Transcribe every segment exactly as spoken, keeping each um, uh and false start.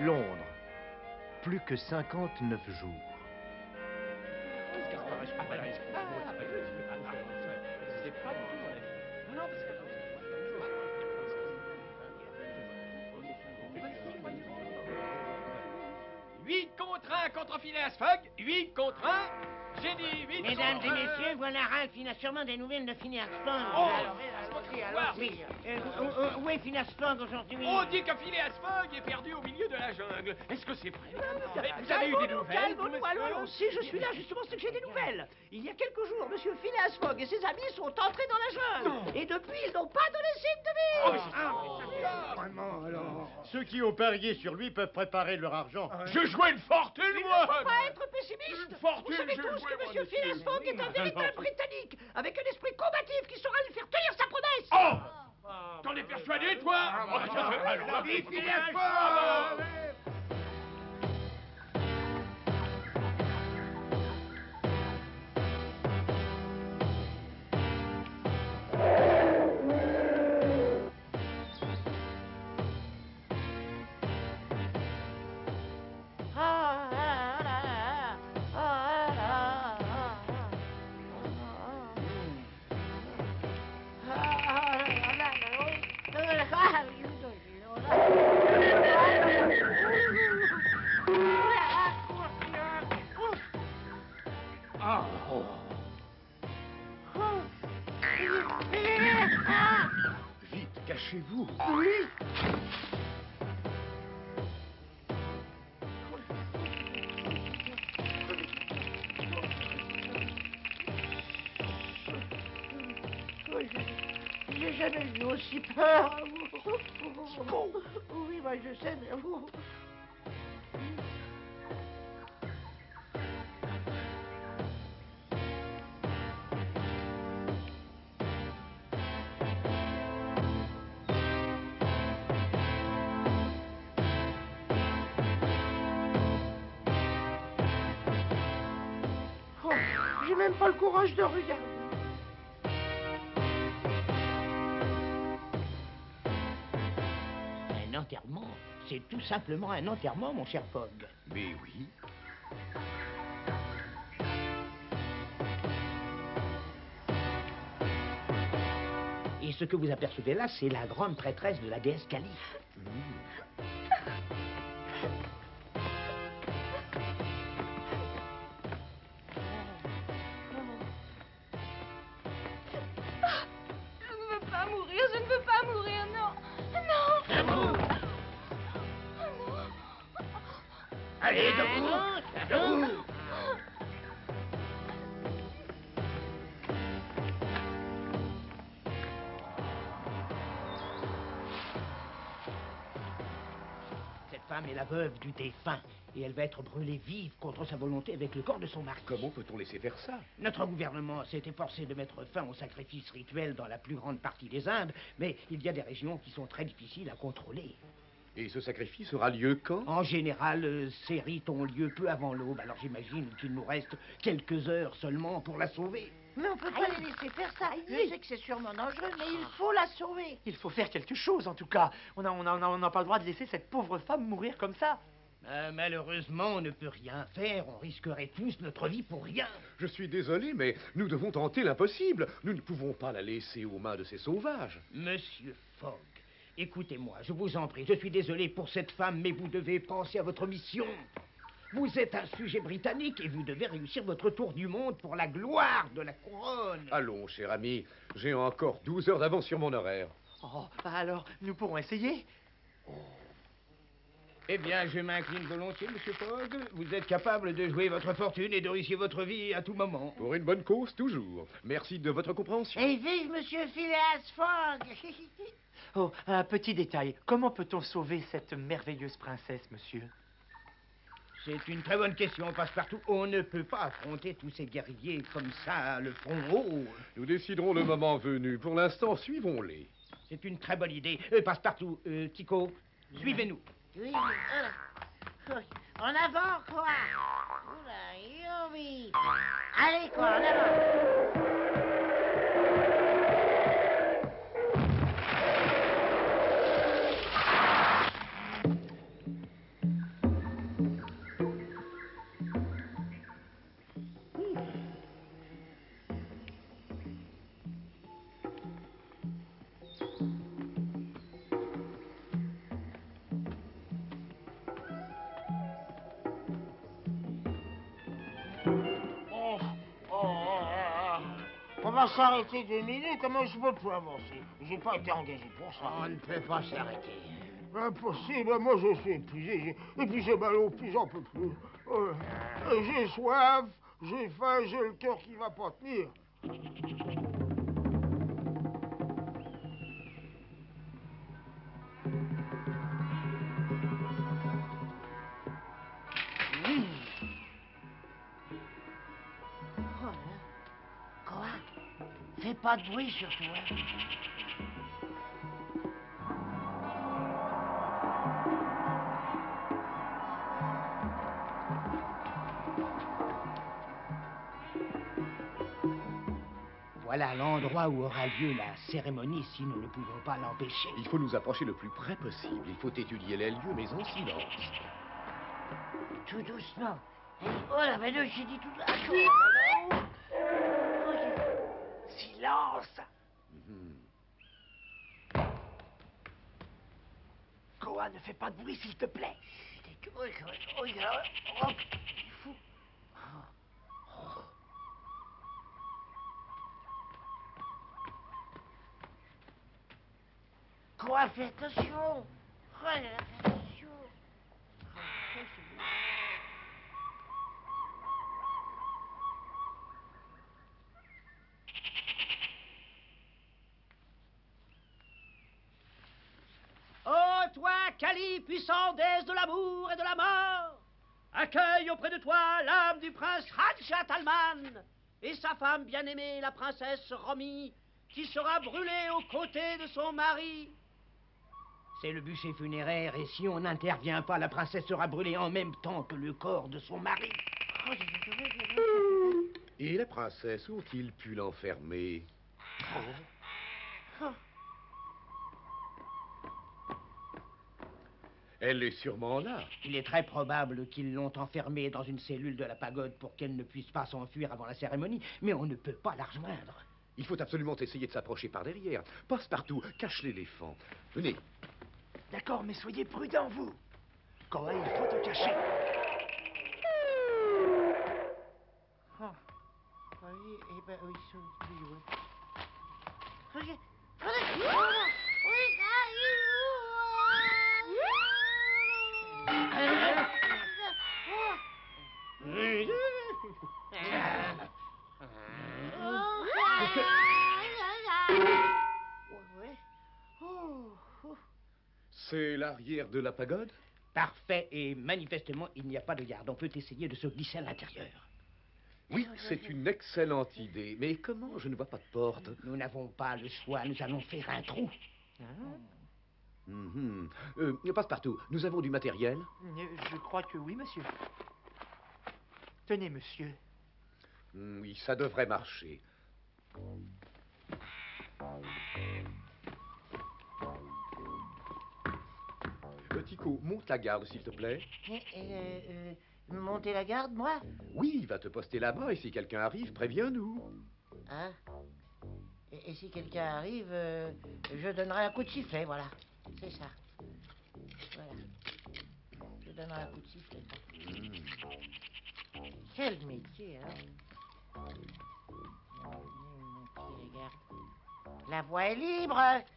Londres. Plus que cinquante-neuf jours. huit contre un contre Phileas Fogg, huit contre un. J'ai dit huit Mesdames contre et un. messieurs, voilà Ralph, il a sûrement des nouvelles de Phileas Fogg. Oh, alors, alors, oui. Euh, où, où est Phileas Fogg aujourd'hui? On dit que Phileas Fogg est perdu au milieu de la jungle. Est-ce que c'est vrai? Vous avez eu des nouvelles? Calmons-nous, allons, allons. Si je suis là, justement, c'est que j'ai des nouvelles. Il y a quelques jours, monsieur Phileas Fogg et ses amis sont entrés dans la jungle. Non. Et depuis, ils n'ont pas donné signe de Oh, mais vie. c'est ça. Vraiment, alors. Ceux qui ont parié sur lui peuvent préparer leur argent. Je jouais une fortune, Il moi. ne faut pas être pessimiste. Une fortune, Vous savez je tous jouais, que moi, monsieur monsieur. Phileas Fogg est un véritable Britannique, avec un esprit combatif qui saura lui faire tenir sa promesse. Oh, t'en es persuadé, toi? Oh, tiens, alors, vive Phileas Fogg. Vite, cachez-vous. J'ai jamais eu aussi peur. Oui, moi je sais, mais vous... Oh, j'ai même pas le courage de regarder. Un enterrement? C'est tout simplement un enterrement, mon cher Fogg. Mais oui. Et ce que vous apercevez là, c'est la grande prêtresse de la déesse Kali. Je ne veux pas mourir, je ne veux pas mourir, non. Non. Allez, debout! Debout! Cette femme est la veuve du défunt, et elle va être brûlée vive contre sa volonté avec le corps de son mari. Comment peut-on laisser faire ça? Notre gouvernement s'est efforcé de mettre fin aux sacrifices rituels dans la plus grande partie des Indes, mais il y a des régions qui sont très difficiles à contrôler. Et ce sacrifice aura lieu quand? En général, euh, ces rites ont lieu peu avant l'aube, alors j'imagine qu'il nous reste quelques heures seulement pour la sauver. Mais on peut pas les laisser faire ça. Je sais que c'est sûrement dangereux, mais il faut la sauver. Il faut faire quelque chose, en tout cas. On n'a on a, on a, on a pas le droit de laisser cette pauvre femme mourir comme ça. Euh, malheureusement, on ne peut rien faire. On risquerait tous notre vie pour rien. Je suis désolé, mais nous devons tenter l'impossible. Nous ne pouvons pas la laisser aux mains de ces sauvages. Monsieur Fogg, écoutez-moi, je vous en prie. Je suis désolé pour cette femme, mais vous devez penser à votre mission. Vous êtes un sujet britannique et vous devez réussir votre tour du monde pour la gloire de la couronne. Allons, cher ami, j'ai encore douze heures d'avance sur mon horaire. Oh, bah alors, nous pourrons essayer. Eh bien, je m'incline volontiers, monsieur Fogg. Vous êtes capable de jouer votre fortune et de risquer votre vie à tout moment. Pour une bonne cause, toujours. Merci de votre compréhension. Et vive monsieur Phileas Fogg. Oh, un petit détail. Comment peut-on sauver cette merveilleuse princesse, monsieur? C'est une très bonne question, Passepartout. On ne peut pas affronter tous ces guerriers comme ça, le front haut. Nous déciderons le moment venu. Pour l'instant, suivons-les. C'est une très bonne idée. Euh, Passepartout, euh, Tico, suivez-nous. Oui, mais... euh, en avant, quoi. Oula, youbi. Allez, quoi, en avant. va s'arrêter deux minutes, comment je peux plus avancer? J'ai pas été engagé pour ça. On ne peut pas s'arrêter. Impossible, moi je suis épuisé, j'ai- et puis j'ai mal aux pieds, j'en peux plus. Euh, euh, j'ai soif, j'ai faim, j'ai le cœur qui va pas tenir. Oh là. Quoi? Fais pas de bruit surtout, hein. Voilà l'endroit où aura lieu la cérémonie si nous ne pouvons pas l'empêcher. Il faut nous approcher le plus près possible. Il faut étudier les lieux, mais en silence. Tout doucement. Hey, oh là, mais non, j'ai dit tout doucement. Silence! Mhm. Koa, ne fais pas de bruit, s'il te plaît. Oh, oh, oh, il faut... Quoi, fais attention. Oh là là, fais attention. Oh, c'est bon. Ô toi, Kali, puissant déesse de l'amour et de la mort, accueille auprès de toi l'âme du prince Hadja Talman et sa femme bien-aimée, la princesse Romi, qui sera brûlée aux côtés de son mari. C'est le bûcher funéraire, et si on n'intervient pas, la princesse sera brûlée en même temps que le corps de son mari. Et la princesse, où ont-ils pu l'enfermer? Elle est sûrement là. Il est très probable qu'ils l'ont enfermée dans une cellule de la pagode pour qu'elle ne puisse pas s'enfuir avant la cérémonie, mais on ne peut pas la rejoindre. Il faut absolument essayer de s'approcher par derrière. Passe-partout, cache l'éléphant. Venez. D'accord, mais soyez prudents, vous. Koa, il faut te cacher. Ah. Oui, eh ben, oui, ça, oui, oui. Regarde, regarde, oui, C'est l'arrière de la pagode? Parfait, et manifestement, il n'y a pas de garde. On peut essayer de se glisser à l'intérieur. Oui, c'est une excellente idée. Mais comment? Je ne vois pas de porte. Nous n'avons pas le choix, nous allons faire un trou. Mhm. Euh, Passe-partout, nous avons du matériel? Euh, Je crois que oui, monsieur. Tenez, monsieur. Hmm, oui, ça devrait marcher. Euh, Tico, monte la garde, s'il te plaît. Euh, euh, euh, monter la garde, moi? Oui, il va te poster là-bas, et si quelqu'un arrive, préviens-nous. Hein? Et, et si quelqu'un arrive, euh, je donnerai un coup de sifflet, voilà. C'est ça. Voilà. Je donnerai un coup de sifflet. Quel métier, hein? Monter la garde. La voie est libre.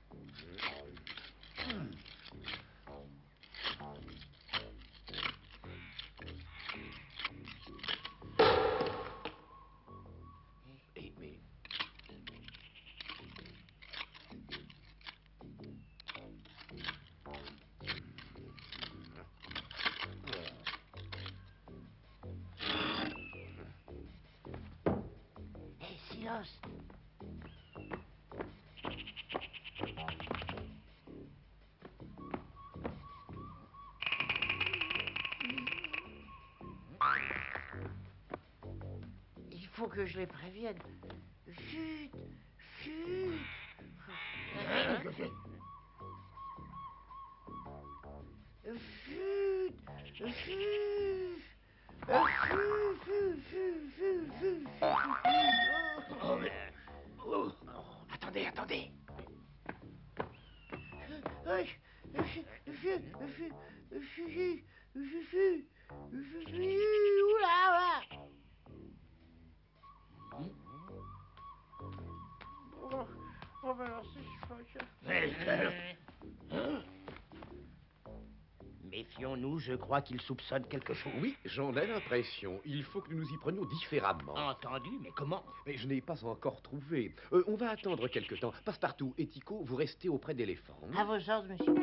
Eh, mais... Hé, silence. Il faut que je les prévienne. Chut, chut. Chut, chut. Oh, mais... Oh, oh, attendez, attendez. Oh, ben alors, c'est chouette. Hein? Méfions-nous, je crois qu'il soupçonne quelque chose. Oui, j'en ai l'impression. Il faut que nous nous y prenions différemment. Entendu, mais comment? Mais je n'ai pas encore trouvé. Euh, on va attendre quelque temps. Passepartout et Tico, vous restez auprès d'éléphants. À vos ordres, monsieur.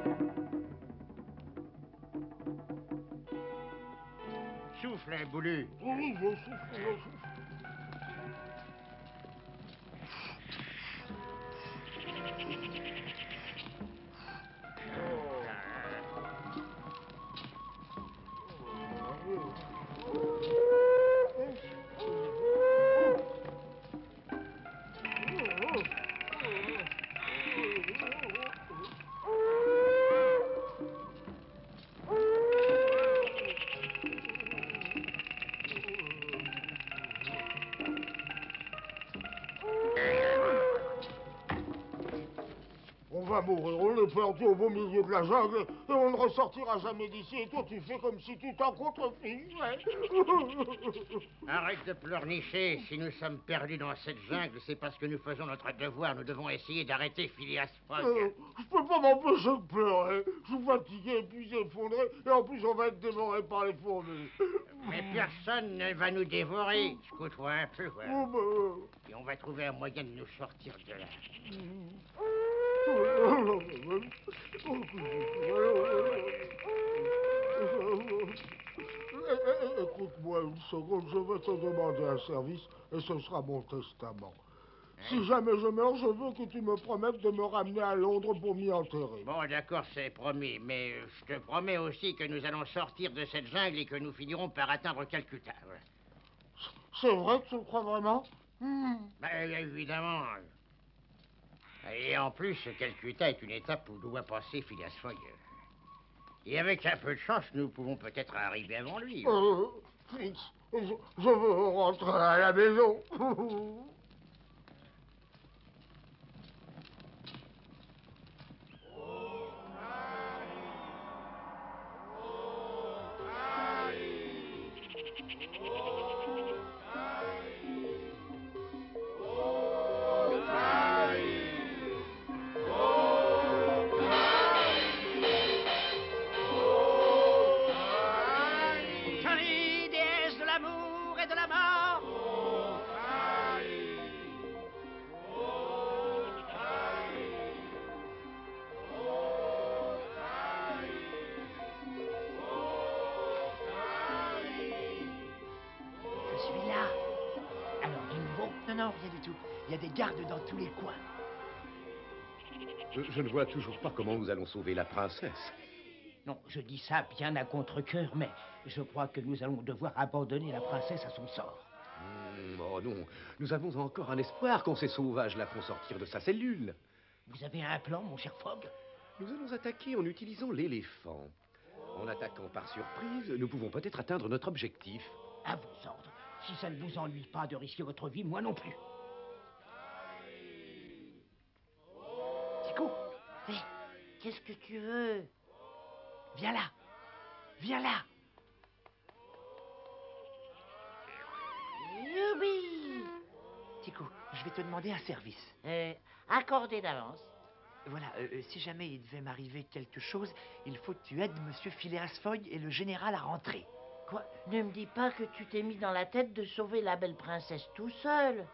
Souffle, un boulu. Oui, je souffle, je souffle. On va mourir, on est perdu au beau milieu de la jungle et on ne ressortira jamais d'ici. Et toi, tu fais comme si tu t'en contrefichais. Arrête de pleurnicher. Si nous sommes perdus dans cette jungle, c'est parce que nous faisons notre devoir. Nous devons essayer d'arrêter Phileas Fogg. Euh, je peux pas m'empêcher de pleurer. Je suis fatigué, épuisé, effondré, et en plus on va être dévoré par les fourmis. Mais personne ne va nous dévorer. Écoute-toi un peu, voilà. Oh, bah, Et on va trouver un moyen de nous sortir de là. Écoute-moi une seconde, je vais te demander un service et ce sera mon testament. Si jamais je meurs, je veux que tu me promettes de me ramener à Londres pour m'y enterrer. Bon, d'accord, c'est promis. Mais euh, je te promets aussi que nous allons sortir de cette jungle et que nous finirons par atteindre Calcutta. Voilà. C'est vrai que tu le crois vraiment? Ben, évidemment. Et en plus, Calcutta est une étape où doit passer Phileas Fogg. Et avec un peu de chance, nous pouvons peut-être arriver avant lui. Euh, Fritz, je, je veux rentrer à la maison. Johnny, déesse de l'amour et de la mort. Je suis là. Alors, du nouveau? Non, non, rien du tout. Il y a des gardes dans tous les coins. Je, je ne vois toujours pas comment nous allons sauver la princesse. Non, je dis ça bien à contre-cœur, mais je crois que nous allons devoir abandonner la princesse à son sort. Hmm, oh non, nous avons encore un espoir quand ces sauvages la font sortir de sa cellule. Vous avez un plan, mon cher Fogg? Nous allons attaquer en utilisant l'éléphant. En attaquant par surprise, nous pouvons peut-être atteindre notre objectif. À vos ordres. Si ça ne vous ennuie pas de risquer votre vie, moi non plus. Tico, Hé, qu'est-ce que tu veux? viens là. Viens là. Youbi! Tico, je vais te demander un service. Euh, accordé d'avance. Voilà, euh, euh, si jamais il devait m'arriver quelque chose, il faut que tu aides Monsieur Phileas Fogg et le général à rentrer. Quoi? Ne me dis pas que tu t'es mis dans la tête de sauver la belle princesse tout seul.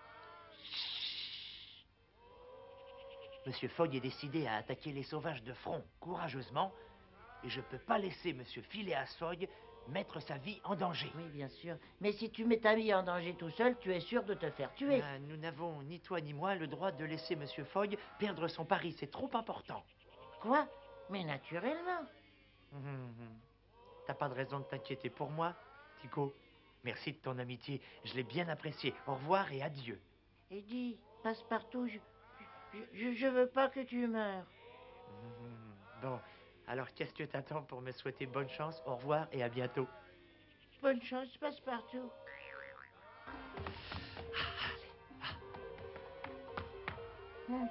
Monsieur Fogg est décidé à attaquer les sauvages de front courageusement, et je peux pas laisser Monsieur Phileas Fogg mettre sa vie en danger. Oui, bien sûr. Mais si tu mets ta vie en danger tout seul, tu es sûr de te faire tuer. Euh, nous n'avons, ni toi ni moi, le droit de laisser Monsieur Fogg perdre son pari. C'est trop important. Quoi? Mais naturellement. Hum, hum. T'as pas de raison de t'inquiéter pour moi, Tico. Merci de ton amitié. Je l'ai bien apprécié. Au revoir et adieu. Et dis, Passepartout, je, je, je veux pas que tu meurs. Hum, Bon, alors qu'est-ce que t'attends pour me souhaiter bonne chance? Au revoir et à bientôt. Bonne chance, Passepartout. Hmm.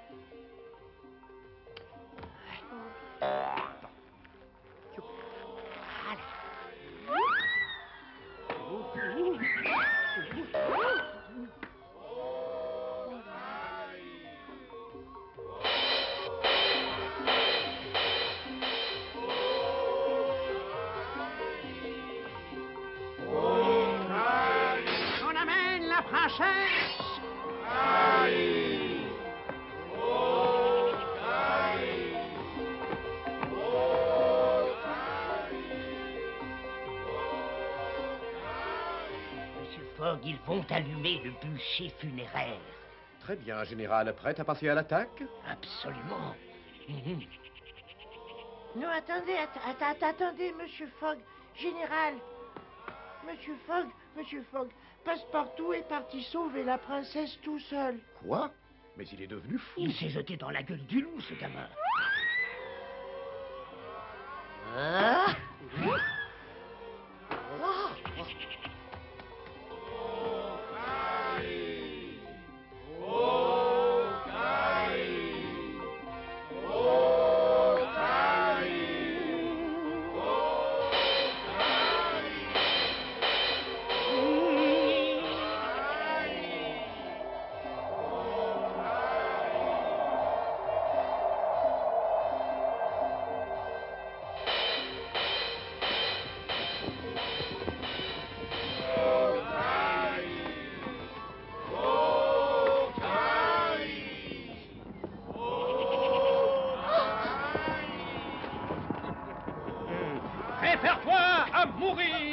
Fogg, ils vont allumer le bûcher funéraire. Très bien, général. Prête à passer à l'attaque? Absolument. Mhm. Non, attendez, att- att- attendez, monsieur Fogg. Général. Monsieur Fogg, monsieur Fogg. Passepartout est parti sauver la princesse tout seul. Quoi? Mais il est devenu fou. Il s'est jeté dans la gueule du loup, ce gamin. Ah. Prépare-toi à mourir!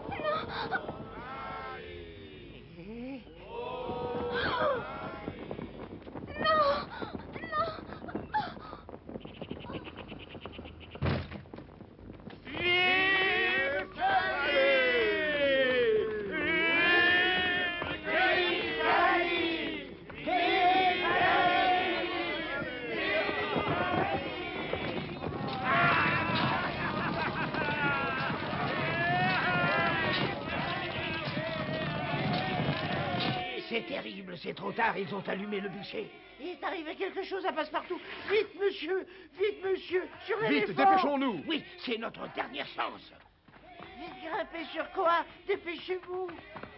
C'est terrible, c'est trop tard, ils ont allumé le bûcher. Il est arrivé quelque chose à Passepartout. Vite, monsieur! Vite, monsieur! Sur Vite, l'éléphant! dépêchons-nous. Oui, c'est notre dernière chance. Vite, grimpez sur quoi? Dépêchez-vous!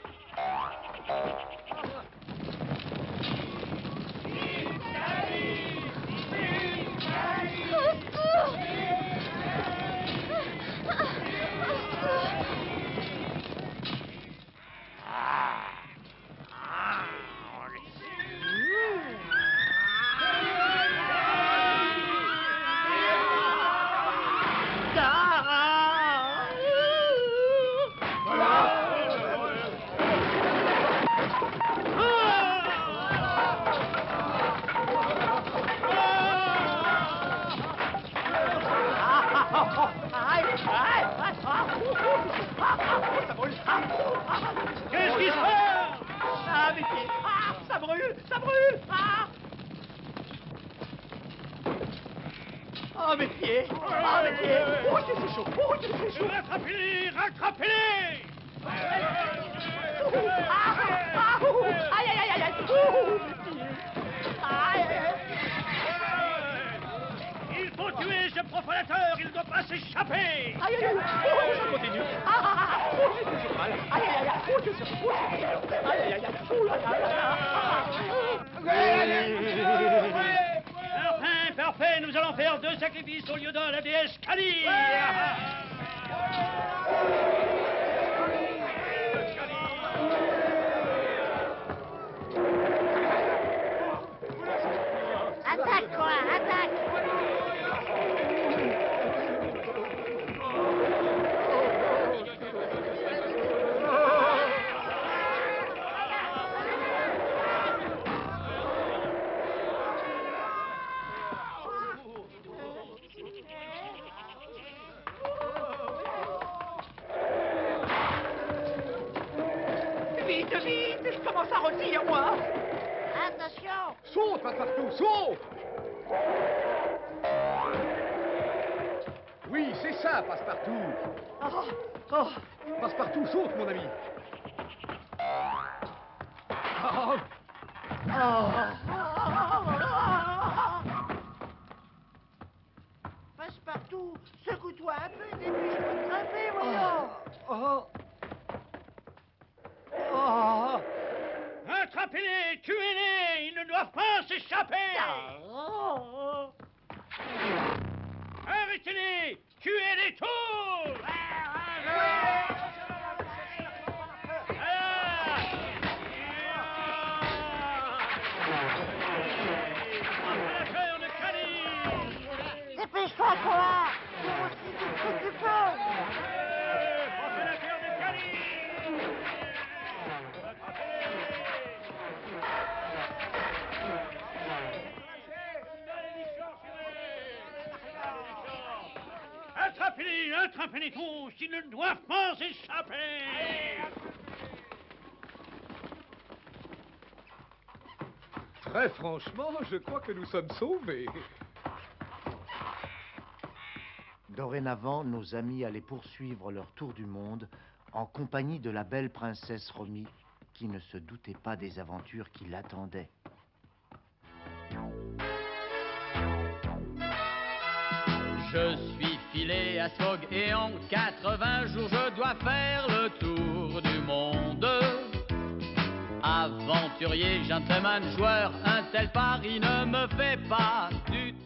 Qu'est-ce qui se passe? Ah, mes pieds! Ah, ça brûle! Ça brûle! Ah! Oh, mes pieds! Oh, mes pieds! Oh, que c'est chaud! Oh, que c'est chaud! Rattrapez-les! Rattrapez-les! Ah, ah, ouh, aïe, aïe, aïe, aïe! Ouh, mes pieds! Aïe, aïe, aïe! Il faut tuer ce profanateur! Il ne doit pas s'échapper! Aïe, aïe, aïe! Oh, Ça continue! ah, ah, ah, oh, j'ai fait mal! Aïe, aïe, aïe! Oh, que c'est chaud! Aïe, aïe, aïe, aïe! Ouh là là là là! Parfait, parfait! Nous allons faire deux sacrifices au lieu d'un, la déesse Kali! Attaque, quoi! Attaque! Vite, vite! Je commence à rôtir, moi! Attention! Saute, Passepartout, saute! Oui, c'est ça, Passepartout. Oh, oh. Passepartout, saute, mon ami. Oh. Passepartout, secoue-toi un peu, dépêche-toi de grimper, voyons! Oh. Oh. Attrapez-les, tuez-les, ils ne doivent pas s'échapper. Oh. Arrêtez-les, tuez-les tous. Profanateur de Kali. Dépêche-toi, quoi! Cours aussi vite que tu peux! Profanateur de Kali. Attrapez-les, attrapez-les tous, ils ne doivent pas échapper. Très franchement, je crois que nous sommes sauvés. Dorénavant, nos amis allaient poursuivre leur tour du monde en compagnie de la belle princesse Romy, qui ne se doutait pas des aventures qui l'attendaient. Je suis Phileas Fogg et en quatre-vingts jours je dois faire le tour du monde. Aventurier, gentleman, joueur, un tel pari ne me fait pas du